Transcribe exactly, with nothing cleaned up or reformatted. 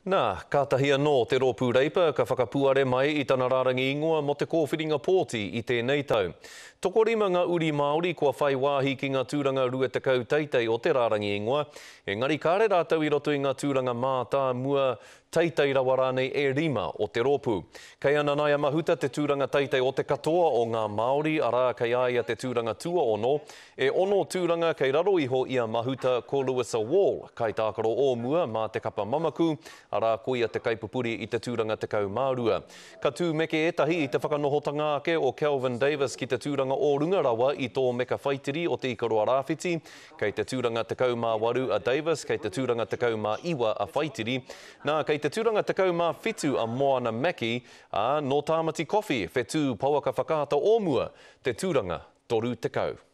Nā, kātahi anō te rōpū reipa ka whakapuare mai i tana rārangi ingoa mo te kōwhiringa pōti i tēnei tau. Tokorima ngā uri Māori kua whai wāhi ki ngā tūranga rua tekau teitei o te rārangi ingoa. Engari kāre rātau i roto i ngā tūranga mātā mua teitei rawa rānei e rima o te rōpū. Kei a Nanaia Mahuta te tūranga teitei o te katoa o ngā Māori, arā kei aia te tūranga tua ono. E ono tūranga kei raro iho i a Mahuta ko Louisa Wall, kai tākaro o mua mā te kapa mamaku, arā koia te kaipupuri i te tūranga tekau mārua. Ka tū meke etahi i te whakanohotanga ake o Kelvin Davis ki te tūranga o Rungarawa i tō meka whaitiri o te ikaroa rāwhiti, kei te tūranga tekau mā waru a Davis, kei te tūranga tekau mā iwa a whaitiri, nā kei te tūranga tekau mā whitu a Moana Maki, a no tāmati coffee, whetū pauaka whakaata o mua, te tūranga toru tekau.